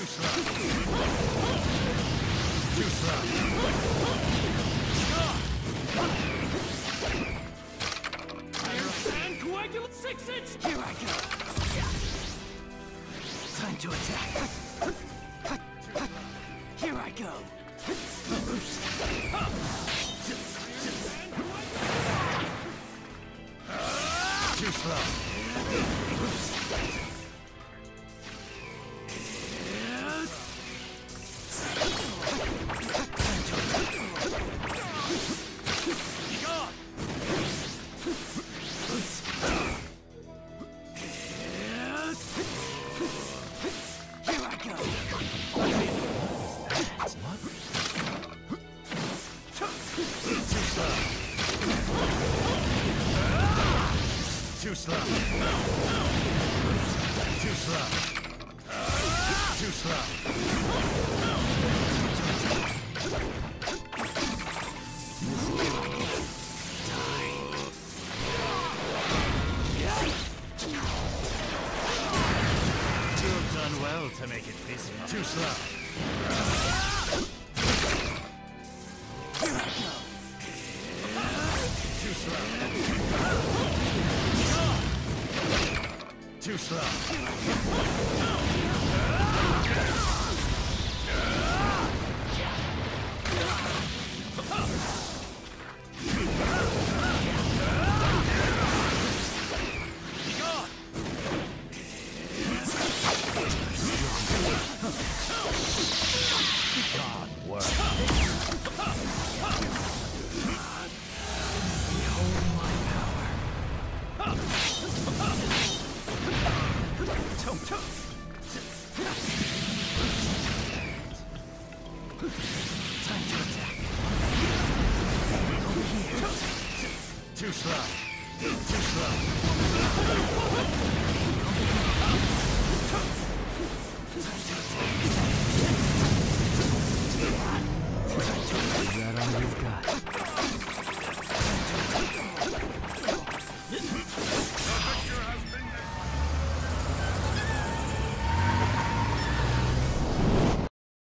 And coagulate 6-inch! Here I go! Time to attack! Here I go! Too slow. Too slow. Too slow. Too slow. You've done well to make it busy. Too slow. Too slow. Too slow. God work. Behold my power. Time to attack. Over here. Too slow. Too slow. Time to attack.